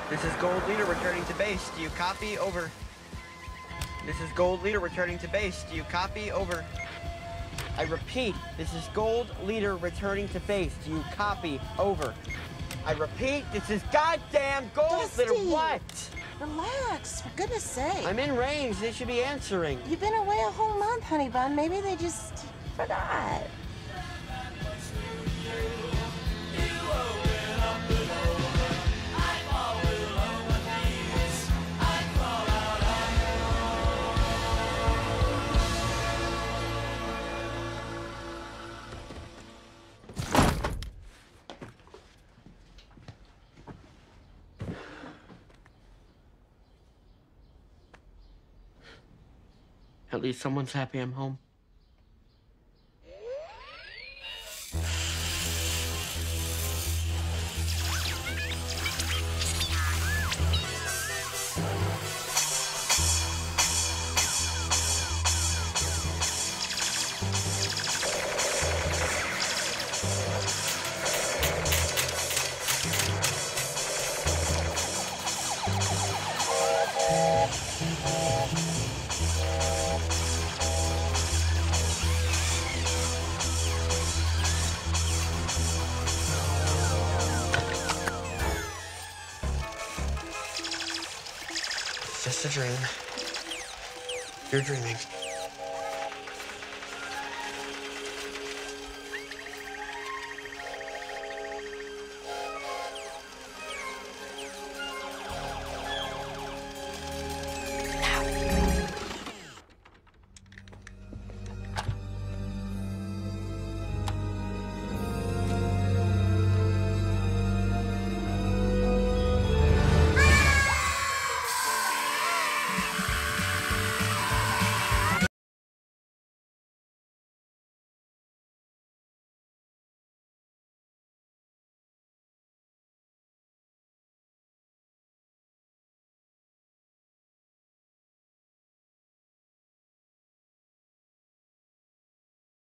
This is Gold Leader returning to base. Do you copy? Over. This is Gold Leader returning to base. Do you copy? Over. I repeat, this is Gold Leader returning to base. Do you copy? Over. I repeat, this is goddamn Gold Dusty. Leader. What? Relax, for goodness sake. I'm in range. They should be answering. You've been away a whole month, honey bun. Maybe they just forgot. At least someone's happy I'm home. Just a dream. You're dreaming.